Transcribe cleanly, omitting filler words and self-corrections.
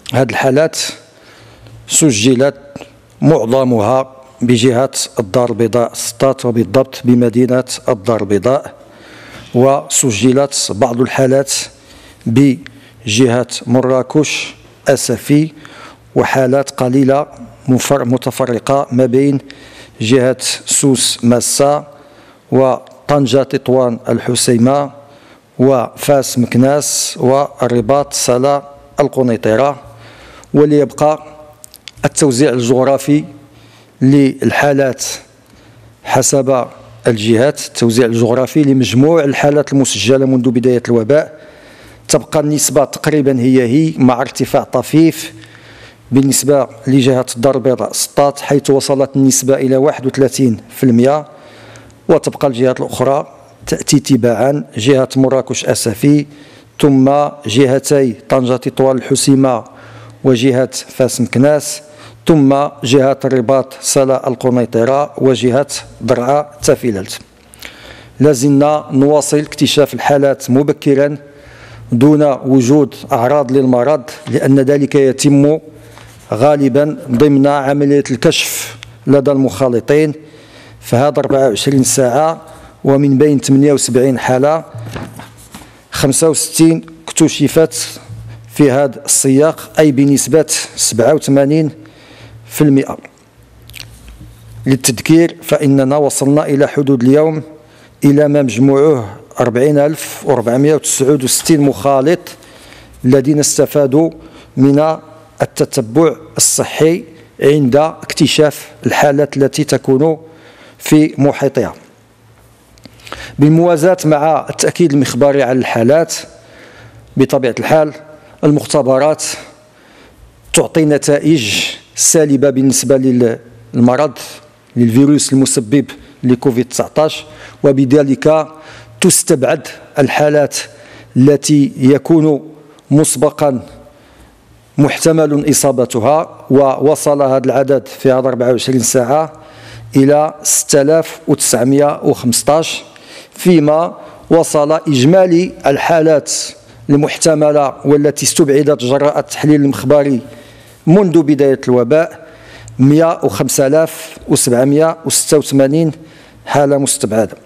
هذه الحالات سجلت معظمها بجهة الدار البيضاء سطات، وبالضبط بمدينة الدار البيضاء، وسجلت بعض الحالات بجهة مراكش أسفي، وحالات قليلة متفرقة ما بين جهة سوس ماسا وطنجة تطوان الحسيمة وفاس مكناس والرباط صلاة القنيطرة. وليبقى التوزيع الجغرافي للحالات حسب الجهات، التوزيع الجغرافي لمجموع الحالات المسجلة منذ بداية الوباء. تبقى النسبة تقريبا هي مع ارتفاع طفيف بالنسبة لجهة الدار البيضاء سطات، حيث وصلت النسبة إلى 31%، وتبقى الجهات الأخرى تأتي تباعا، جهة مراكش أسفي، ثم جهتي طنجة تطوان الحسيمة وجهة فاس مكناس، ثم جهة الرباط صلاة القنيطرة وجهة درعا تافيلالت. لازلنا نواصل اكتشاف الحالات مبكرا دون وجود أعراض للمرض، لأن ذلك يتم غالبا ضمن عملية الكشف لدى المخالطين. فهذا 24 ساعة، ومن بين 78 حالة 65 اكتشفت في هذا السياق، أي بنسبة 87%. للتذكير فإننا وصلنا إلى حدود اليوم إلى ما مجموعه 40,469 مخالط الذين استفادوا من التتبع الصحي عند اكتشاف الحالات التي تكون في محيطها. بالموازاة مع التأكيد المخبري على الحالات، بطبيعة الحال المختبرات تعطي نتائج سالبة بالنسبة للمرض للفيروس المسبب لكوفيد 19، وبذلك تستبعد الحالات التي يكون مسبقا محتمل إصابتها. ووصل هذا العدد في هذا 24 ساعة إلى 6915، فيما وصل إجمالي الحالات المحتملة والتي استبعدت جراء التحليل المخبري منذ بداية الوباء 105,786 حالة مستبعدة.